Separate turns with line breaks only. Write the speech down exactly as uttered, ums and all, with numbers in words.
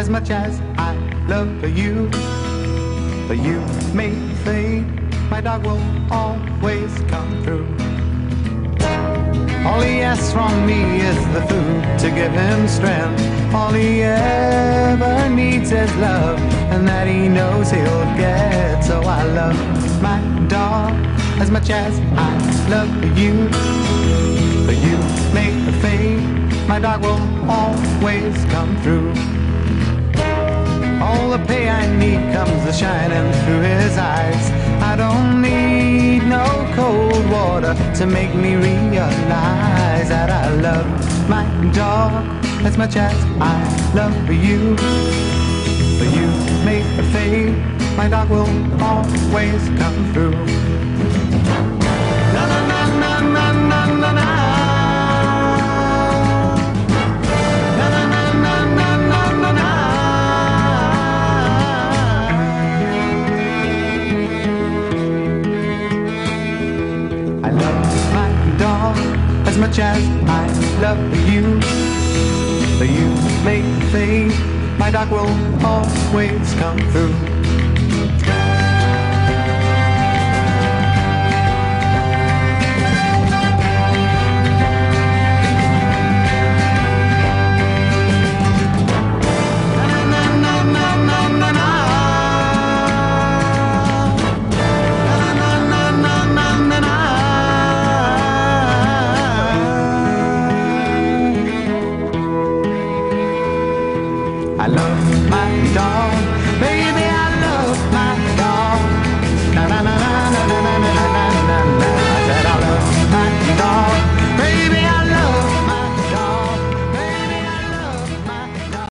as much as I love you. But you may fade, my dog will always come through. All he asks from me is the food to give him strength. All he ever needs is love, and that he knows he'll get. So I love my dog as much as I love you. But you may fade, my dog will always come through. All the pay I need comes a shining through his eyes. I don't need no cold water to make me realize that I love my dog as much as I love you. But you may fade, my dog will always come through. Na na na na na na na na. I love my dog as much as I love you. But you may fade, my dog will always come through.